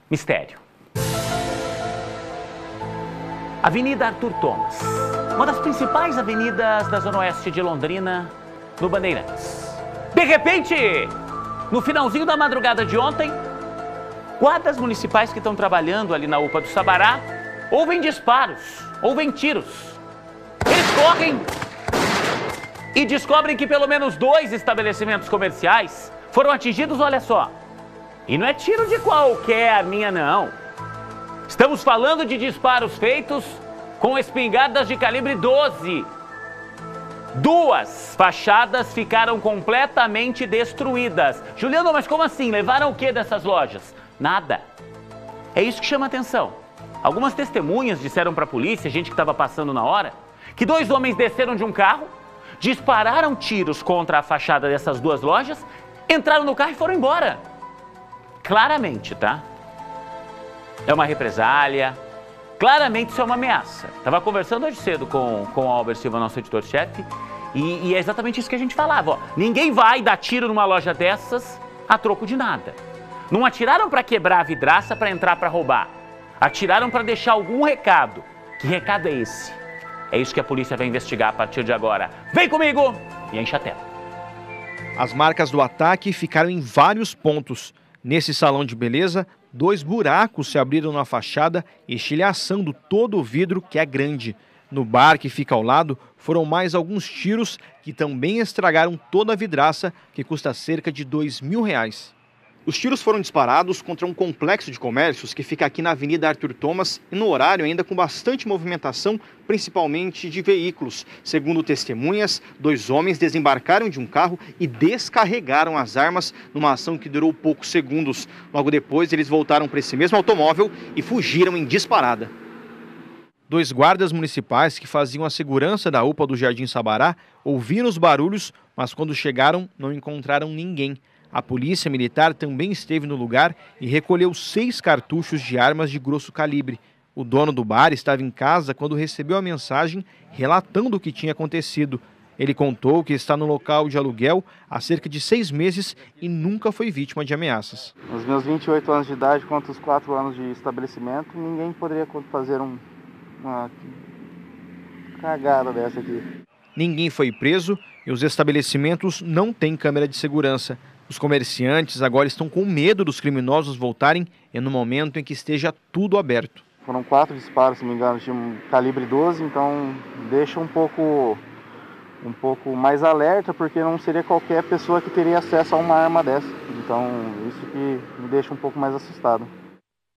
Mistério. Avenida Arthur Thomas, uma das principais avenidas da Zona Oeste de Londrina, no Bandeirantes. De repente, no finalzinho da madrugada de ontem, guardas municipais que estão trabalhando ali na UPA do Sabará ouvem disparos, ouvem tiros. Eles correm e descobrem que pelo menos 2 estabelecimentos comerciais foram atingidos, olha só. E não é tiro de qualquer arminha, não. Estamos falando de disparos feitos com espingardas de calibre 12. 2 fachadas ficaram completamente destruídas. Juliano, mas como assim? Levaram o que dessas lojas? Nada. É isso que chama atenção. Algumas testemunhas disseram para a polícia, gente que estava passando na hora, que 2 homens desceram de um carro, dispararam tiros contra a fachada dessas 2 lojas, entraram no carro e foram embora. Claramente, tá? É uma represália. Claramente isso é uma ameaça. Estava conversando hoje cedo com o Albert Silva, nosso editor-chefe, e é exatamente isso que a gente falava. Ó. Ninguém vai dar tiro numa loja dessas a troco de nada. Não atiraram para quebrar a vidraça para entrar para roubar. Atiraram para deixar algum recado. Que recado é esse? É isso que a polícia vai investigar a partir de agora. Vem comigo e enche a tela. As marcas do ataque ficaram em vários pontos. Nesse salão de beleza, 2 buracos se abriram na fachada, estilhaçando todo o vidro, que é grande. No bar que fica ao lado, foram mais alguns tiros que também estragaram toda a vidraça, que custa cerca de R$2.000. Os tiros foram disparados contra um complexo de comércios que fica aqui na Avenida Arthur Thomas e no horário ainda com bastante movimentação, principalmente de veículos. Segundo testemunhas, 2 homens desembarcaram de um carro e descarregaram as armas numa ação que durou poucos segundos. Logo depois, eles voltaram para esse mesmo automóvel e fugiram em disparada. 2 guardas municipais que faziam a segurança da UPA do Jardim Sabará ouviram os barulhos, mas quando chegaram não encontraram ninguém. A polícia militar também esteve no lugar e recolheu 6 cartuchos de armas de grosso calibre. O dono do bar estava em casa quando recebeu a mensagem relatando o que tinha acontecido. Ele contou que está no local de aluguel há cerca de 6 meses e nunca foi vítima de ameaças. Nos meus 28 anos de idade, contra os 4 anos de estabelecimento, ninguém poderia fazer uma cagada dessa aqui. Ninguém foi preso e os estabelecimentos não têm câmera de segurança. Os comerciantes agora estão com medo dos criminosos voltarem e no momento em que esteja tudo aberto. Foram 4 disparos, se não me engano, de um calibre 12, então deixa um pouco mais alerta, porque não seria qualquer pessoa que teria acesso a uma arma dessa. Então isso que me deixa um pouco mais assustado.